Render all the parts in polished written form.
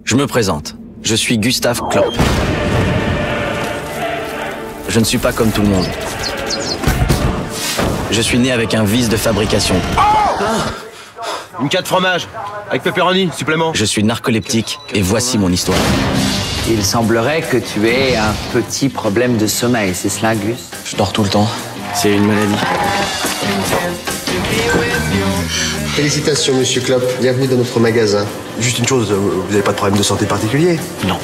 Je me présente. Je suis Gustave Klopp. Je ne suis pas comme tout le monde. Je suis né avec un vice de fabrication. Une canne de fromage, avec pepperoni, supplément. Je suis narcoleptique et voici mon histoire. Il semblerait que tu aies un petit problème de sommeil, c'est cela, Gus? Je dors tout le temps. C'est une maladie. Félicitations, monsieur Klopp. Bienvenue dans notre magasin. Juste une chose, vous n'avez pas de problème de santé particulier? Non.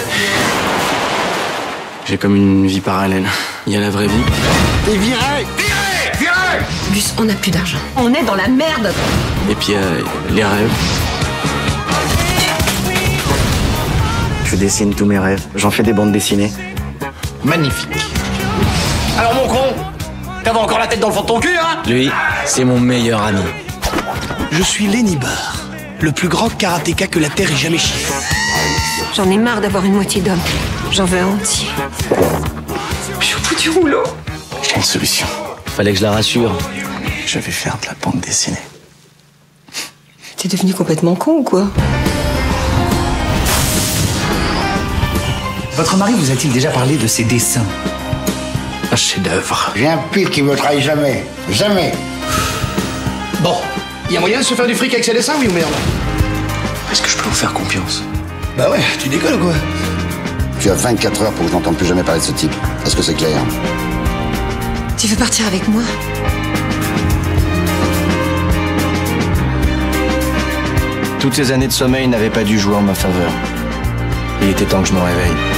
J'ai comme une vie parallèle. Il y a la vraie vie. Et virez! Gus, on n'a plus d'argent. On est dans la merde. Et puis les rêves. Je dessine tous mes rêves. J'en fais des bandes dessinées. Magnifique. Alors mon con, t'avais encore la tête dans le fond de ton cul, hein? Lui, c'est mon meilleur ami. Je suis Lenny Barr, le plus grand karatéka que la Terre ait jamais chié. J'en ai marre d'avoir une moitié d'homme. J'en veux un entier. Je suis au bout du rouleau. J'ai une solution. Fallait que je la rassure. Je vais faire de la bande dessinée. T'es devenu complètement con ou quoi? Votre mari vous a-t-il déjà parlé de ses dessins? Un chef-d'œuvre. J'ai un pire qui me trahit jamais. Jamais. Bon, il y a moyen de se faire du fric avec ses dessins, oui ou merde? Est-ce que je peux vous faire confiance? Bah ouais, tu déconnes ou quoi? Tu as 24 heures pour que je n'entende plus jamais parler de ce type. Est-ce que c'est clair? Tu veux partir avec moi? Toutes ces années de sommeil n'avaient pas dû jouer en ma faveur. Il était temps que je me réveille.